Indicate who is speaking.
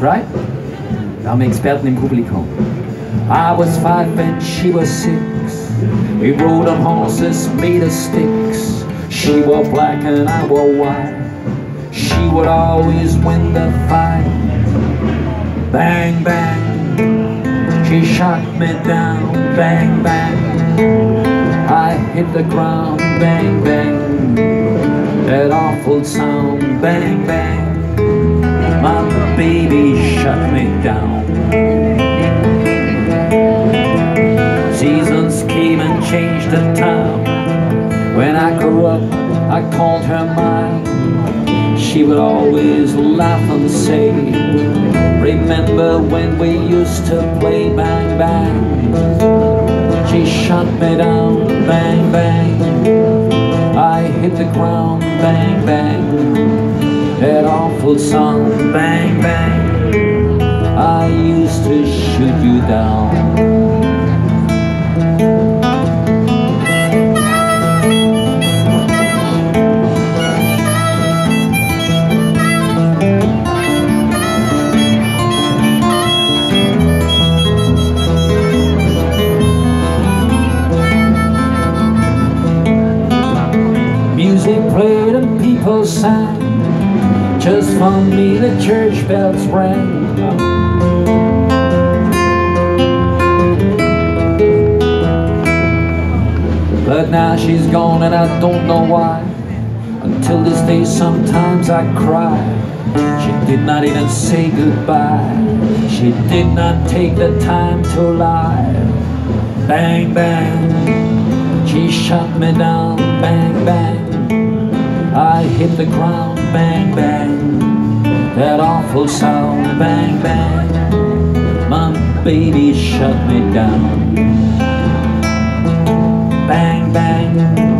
Speaker 1: Right? Wir haben Experten im Publikum. I was 5 and she was 6. We rode on horses made of sticks. She wore black and I wore white. She would always win the fight. Bang, bang, she shot me down. Bang, bang, I hit the ground. Bang, bang, that awful sound. Bang, bang, my baby shut me down. Seasons came and changed the town. When I grew up, I called her mine. She would always laugh and say, remember when we used to play bang bang? She shot me down, bang bang, I hit the ground, bang bang, that awful sound, bang bang, I used to shoot you down. Music played and people sang. Just for me the church bells rang. But now she's gone and I don't know why. Until this day sometimes I cry. She did not even say goodbye. She did not take the time to lie. Bang bang, she shot me down. Bang bang, I hit the ground. Bang bang, that awful sound. Bang bang, my baby shut me down. Bang bang,